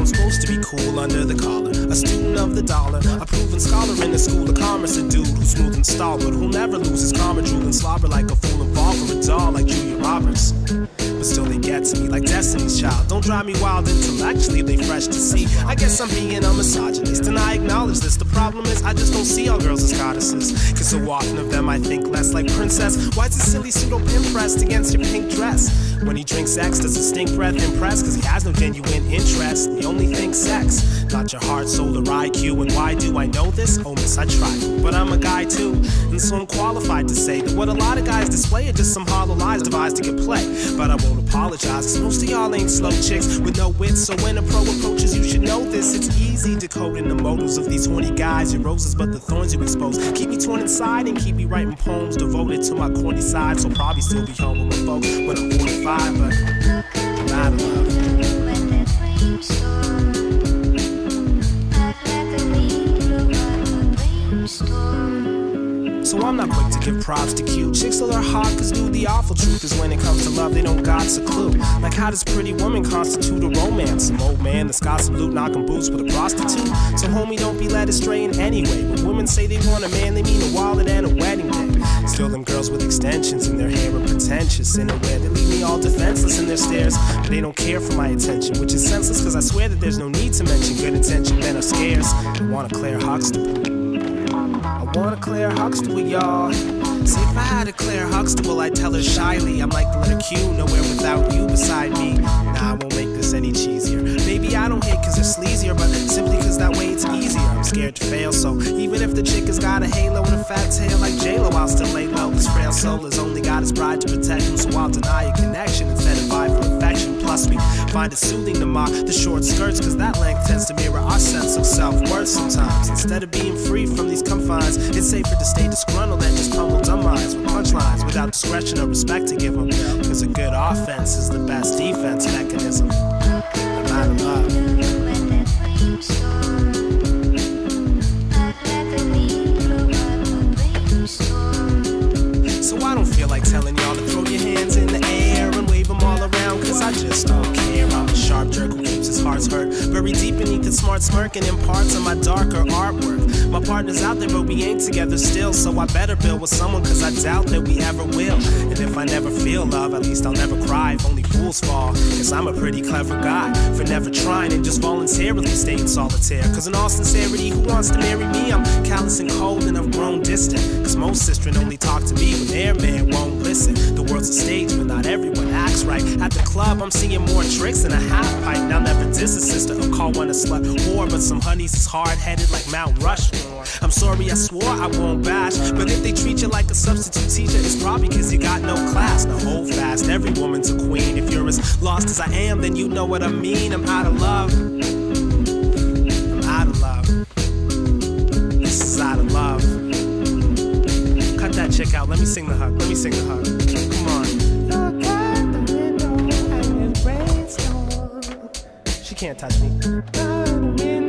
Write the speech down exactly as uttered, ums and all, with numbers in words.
I'm supposed to be cool under the collar, a student of the dollar, a proven scholar in the school of commerce, a dude who's smooth and stalwart, who'll never lose his karma, drool and slobber like a fool and fall for a doll like Julia Roberts. But still they get to me like Destiny's Child. Don't drive me wild intellectually, they fresh to see. I guess I'm being a misogynist, and I acknowledge this. The problem is I just don't see all girls as goddesses, cause so often of them I think less like princess. Why's a silly pseudo-pimp pressed against your pink dress? When he drinks X, does his stink breath impress? Cause he has no genuine interest, he only thinks sex, not your heart, soul, or I Q. And why do I know this? Oh miss, I try, but I'm a guy too, and so I'm qualified to say that what a lot of guys display are just some hollow lies devised to get play. But I won't apologize, cause most of y'all ain't slow chicks with no wits. So when a pro approaches, you should know this. It's easy decoding the motives of these horny guys. Your roses, but the thorns you expose keep me torn inside and keep me writing poems devoted to my corny side. So probably still be home with my folks when I'm forty-five, but I'm out of love. So I'm not quick to give props to cute chicks till they're hot, cause dude, the awful truth is when it comes to love, they don't got a clue. Like how does Pretty Woman constitute a romance? Some old man that's got some loot knocking boots with a prostitute. So homie, don't be led astray in any way. When women say they want a man, they mean a wallet and a wedding day. Still them girls with extensions in their hair are pretentious in a way they leave me all defenseless in their stares. But they don't care for my attention, which is senseless, cause I swear that there's no need to mention good intention men are scarce. They want a Claire Huxtable, I want a Claire Huxtable, y'all. See, if I had a Claire Huxtable, I'd tell her shyly I'm like the letter Q, nowhere without you beside me. Nah, I won't make this any cheesier. Maybe I don't hate cause they're sleazier, but simply cause that way it's easier. I'm scared to fail, so even if the chick has got a halo and a fat tail like J-Lo, I'll still lay low. This frail soul has only got his bride to protect him, so I'll deny a connection instead of vie for affection. Plus we find it soothing to mock the short skirts, cause that length tends to mirror our sense of self-worth sometimes. Instead of being free from these confines, it's safer to stay disgruntled and just pummel dumb minds with punchlines without discretion or respect to give them. Cause a good offense is the best defense mechanism. I'm out of love. So I don't feel like telling y'all to throw your hands in the air and wave them all around, cause I just don't care. I'm a sharp jerk who keeps his heart's hurt buried deep beneath his smart smirk and imparts on my darker artwork. My partner's out there, but we ain't together still, so I better build with someone, cause I doubt that we ever will. And if I never feel love, at least I'll never cry if only fools fall, cause I'm a pretty clever guy for never trying and just voluntarily staying solitaire. Cause in all sincerity, who wants to marry me? I'm callous and cold and I've grown distant, cause most sisters only talk to me when their man won't listen. The world's a stage, but not everyone acts right. At the club, I'm seeing more tricks than a half pipe. Now never diss a sister or call one a slut whore, but some honeys is hard-headed like Mount Rushmore. I'm sorry, I swore I won't bash, but if they treat you like a substitute teacher, it's probably cause you got no class. Now hold fast, every woman's a queen. If you're as lost as I am, then you know what I mean. I'm out of love. I'm out of love. This is out of love. Cut that chick out, let me sing the hook, let me sing the hook. Come on. Look out the window and it brainstorm. She can't touch me.